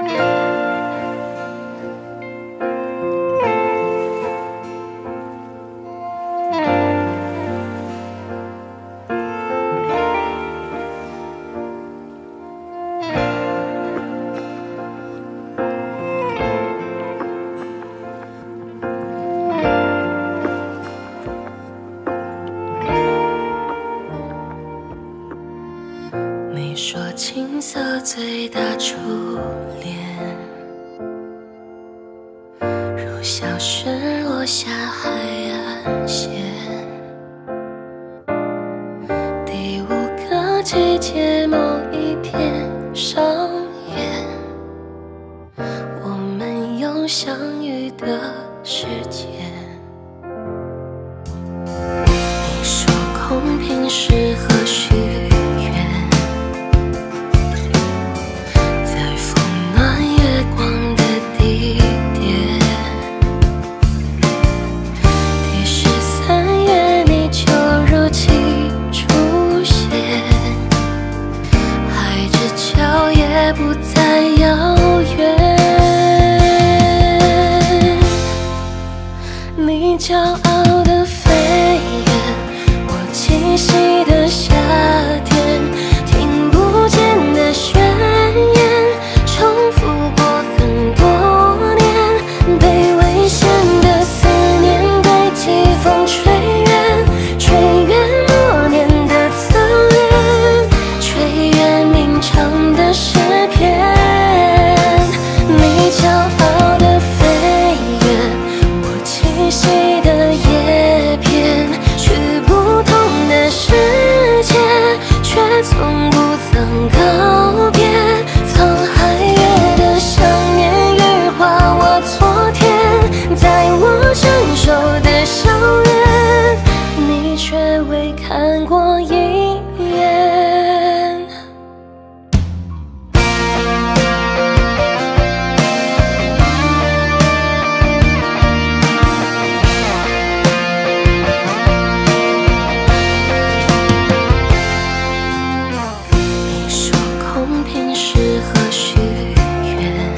你说青涩最大初恋，如小石落下海岸线。第5个季节某一天上演，我们有相遇的时间。你说空瓶适合许愿，在风暖月光的地点。第13月你就如期出现，海之角也不再遥远。你骄傲的飞远，我栖息的夏天，听不见的宣言，重复过很多年，被危险的思念被季风吹远，吹远默念的侧脸，吹远鸣唱的诗篇。你骄傲的飞远，我栖息的叶片，去不同的世界，却从不曾告别。沧海月的想念羽化我昨天，在我成熟的校园，你却未看过一眼。你说空瓶适合许愿，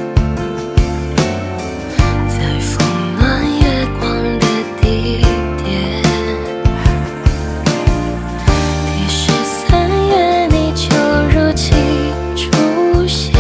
在风暖月光的地点。第13月你就如期出现，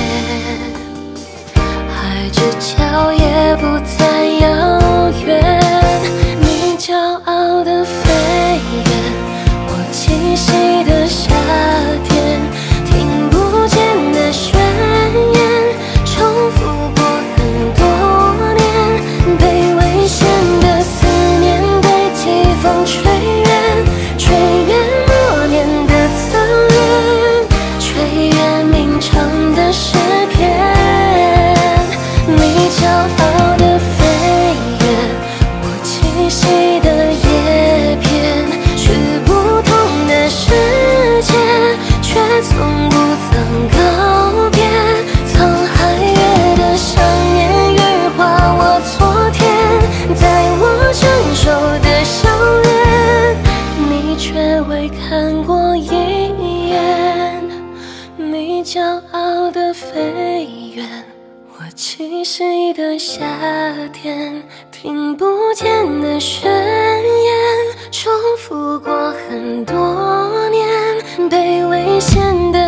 海之角也不再遥远。你骄傲的飞远，我栖息的夏天，听不见的宣言，重复过很多年，被危险的思念被季风吹远，吹远默念的侧脸，吹远鸣唱的诗篇。你骄傲的飞远，我栖息的叶片，去不同的世界，却从不曾告别。沧海月的想念羽化我昨天，在我成熟的校园，你却未看过一眼。你骄傲的飞远，我栖息的夏天，听不见的宣言，重复过很多年，被危险的